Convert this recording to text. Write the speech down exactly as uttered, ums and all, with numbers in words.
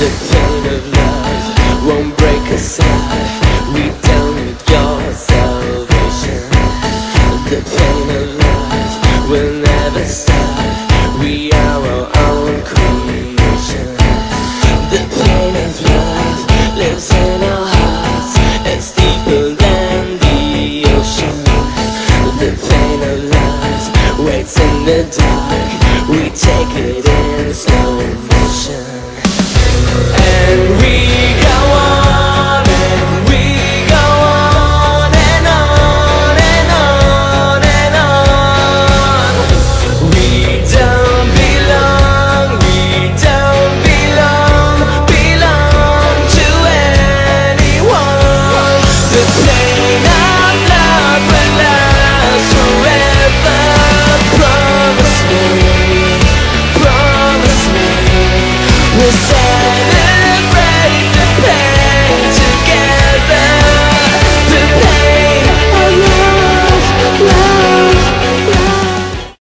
The pain of love won't break us up. We don't need your salvation. The pain of love will never stop. We are our own creation. The pain of love lives in our hearts. It's deeper than the ocean. The pain of love waits in the dark. We take it in slow motion. And we go on.